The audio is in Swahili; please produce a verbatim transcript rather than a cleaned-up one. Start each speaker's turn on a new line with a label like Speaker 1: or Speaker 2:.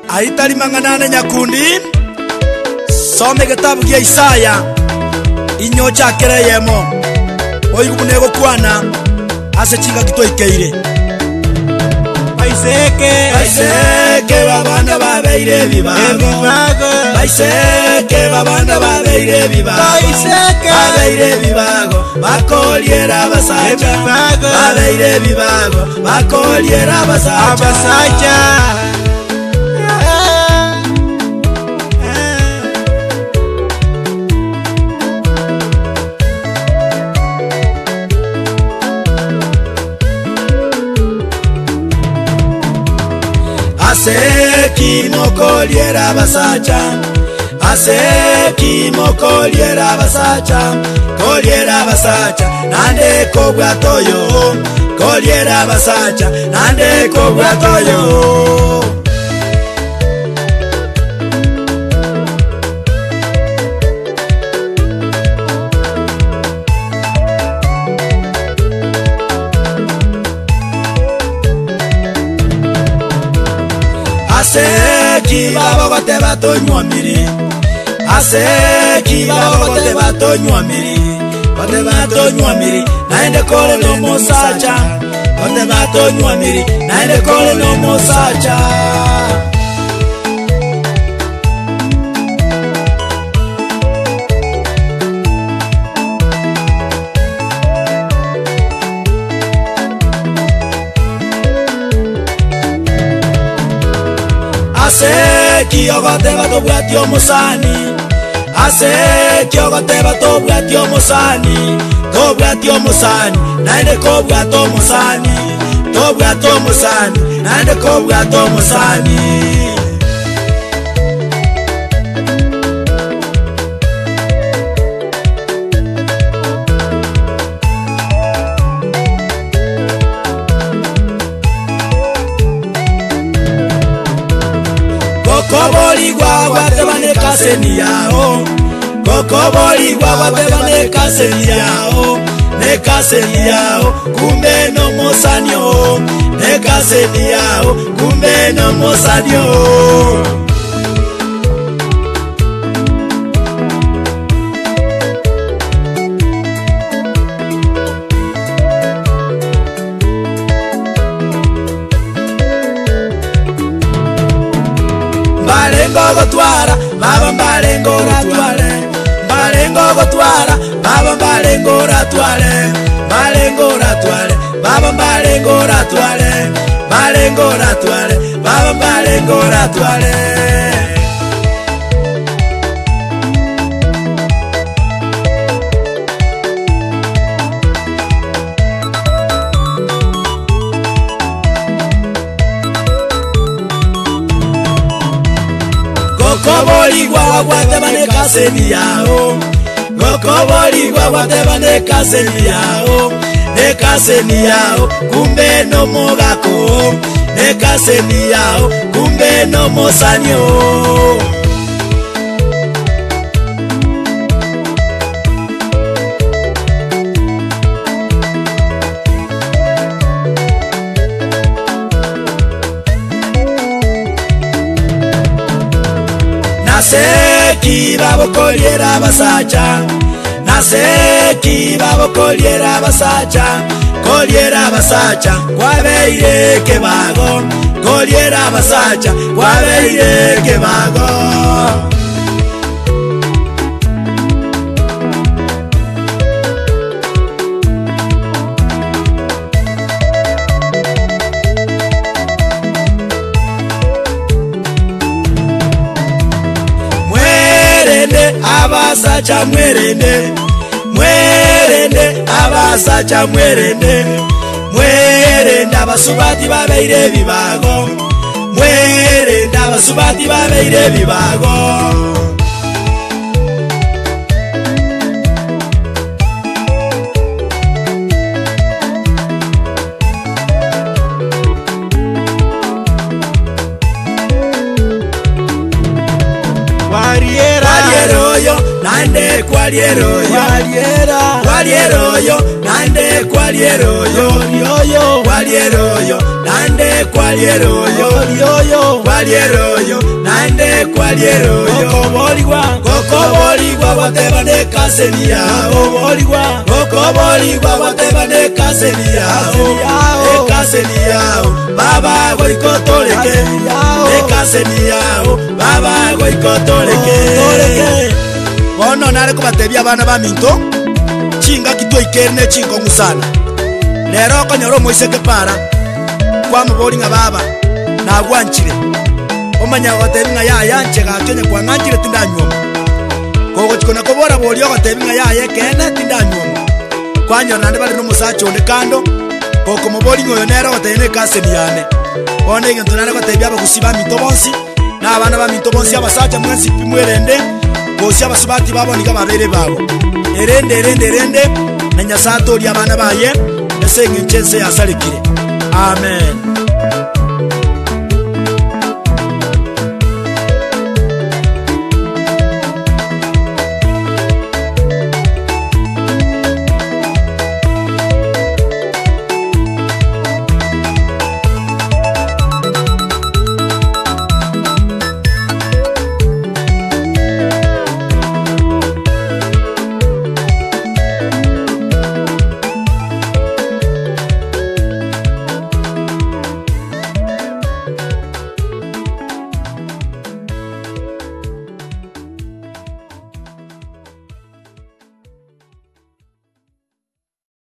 Speaker 1: aitari manganane nyakundi some gitabu kia Isaya inyo chakereyemo oigunego kwana ase chinga gitoikeire
Speaker 2: Baiseke
Speaker 1: baiseke babana babeire bibago baiseke babana babeire bibago
Speaker 2: Baiseke
Speaker 1: babeire bibago bakoliera basacha babeire bibago bakoliera basacha
Speaker 2: Abasacha
Speaker 1: Aseki mokoliera basacha Aseki mokoliera basacha Koliera basacha Nande kobwa toyo Koliera basacha Nande kobwa toyo Aseki baba gote batonywa miri Aseki baba gote batonywa miri Gote batonywa miri Naende kole no mosacha Gote batonywa miri Naende kole no mosacha Aseki ogote bato bwatio musani Aseki ogote bato bwatio musani To bwatio musani Naende ko bwato musani To bwato musani Naende ko bwato musani Kokoboli gwa wateba ne kaseni yao Kokoboli gwa wateba ne kaseni yao Ne kaseni yao kumbe no mosanyo Ne kaseni yao kumbe no mosanyo Mbalengo gotwara, baba mbalengo ratware Mbalengo gotwara, baba mbalengo ratware Mbalengo ratware, baba mbalengo ratware Mbalengo ratware, baba mbalengo ratware Kokoboli gwa wateba ne kaseni yao Kokoboli gwa wateba ne kaseni yao Ne kaseni yao kumbe no mogako Ne kaseni yao kumbe no mosanyo Naseki babo koliera basacha Naseki babo koliera basacha Koliera basacha Kwabeire kebago Koliera basacha Kwabeire kebago Abasacha mwerende Mwerende Abasacha mwerende Mwerende Abasubati babeire bibago Mwerende Abasubati babeire bibago Wariera Wariera oyo naende kwalieroyo
Speaker 2: Kwaliera
Speaker 1: kwalieroyo naende kwalieroyo
Speaker 2: Yoyo
Speaker 1: kwalieroyo naende kwalieroyo
Speaker 2: Yoyo
Speaker 1: kwalieroyo naende kwalieroyo
Speaker 2: Kokoboligwa
Speaker 1: kokoboligwa wateba ne kaseni yao
Speaker 2: Kokoboligwa
Speaker 1: kokoboligwa wateba ne kaseni yao
Speaker 2: yao.
Speaker 1: ekaseni yao baba goikotoleke
Speaker 2: yao.
Speaker 1: ekaseni yao baba goikotoleke
Speaker 2: Toleke
Speaker 1: bono nare kubatebia abana ba minto chinga kitwa ikerne chingo ngusana lero konyoro moiseke para kwa mubori nga baba na gwanchire omanya gotebi nga yaya nchega kenye kwa nganchire tindanyoma kogo chikona kobora bori gotebi nga yaya kene tindanyoma kwanya nande bali no musacho ne kando koko mubori ngoyo nero gotene kaseni yane one ngento nare gotebi aba gusiba minto bonsi na abana ba minto bonsi abasacha mwensi pimwerende bosi abasubati babonika babere babo erende erende erende na nyasato ri abana baye esenge nchese yasalikire amen.